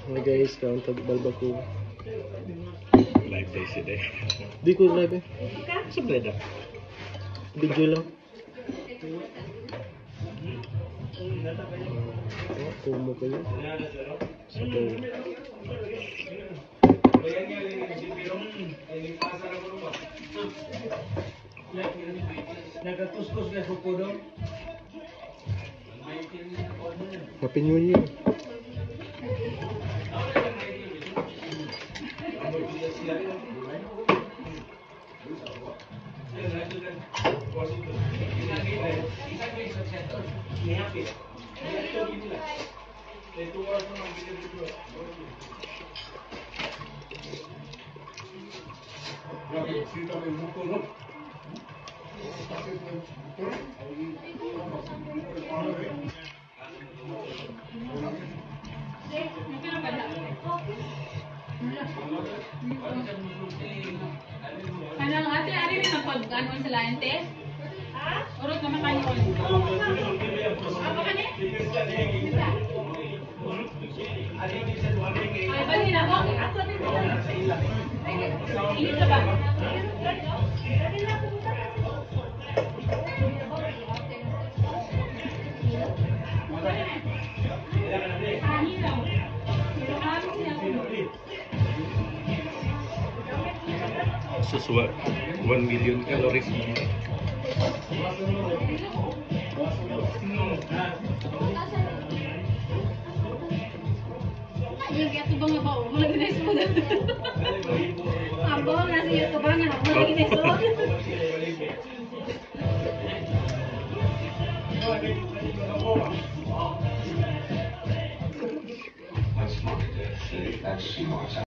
Hi guys, kaon tag balbako. Live tayo siya deh. Di ko live eh. Sa breda. Video lang. Kumo kayo. Sabay. Nagakuskus na sa kudong. Happy New Year. Kanang ate, ari rin ang pag-anon sa lain, te? Urot naman kanyo. Apa ka ni? Ay, balhin ako. Ako din ko. Init ka ba? Ani lang. Pero ano siya? Suswa 1 million calories mo. Yung kaya tubang nga ba? Wala ginay mo na. Abang nga siya tubang nga. Wala ginay mo. That's smart. That's smart.